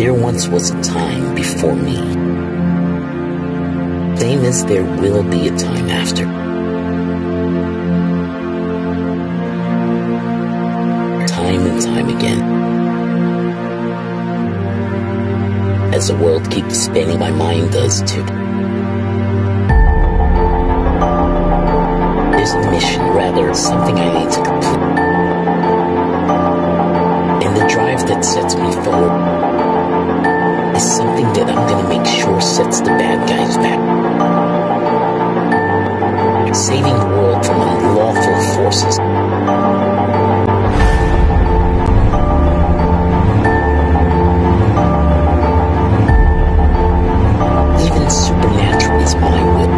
There once was a time before me. Same as there will be a time after. Time and time again. As the world keeps spinning, my mind does too. There's a mission, rather something I need to complete. And the drive that sets me forward is something that I'm gonna make sure sets the bad guys back. Saving the world from unlawful forces. Even supernatural is my will.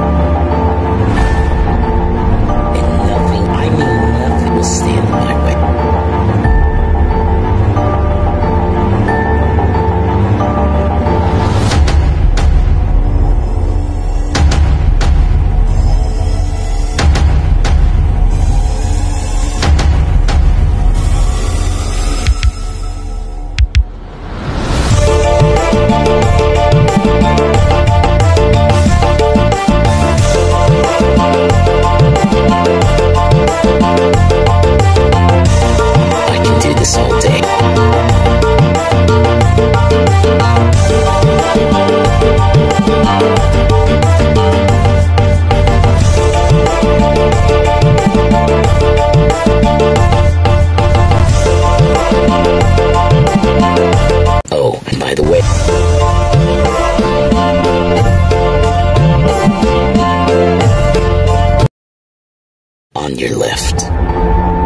And nothing, I mean nothing, will stand in my way. All day. Oh, and by the way, on your left.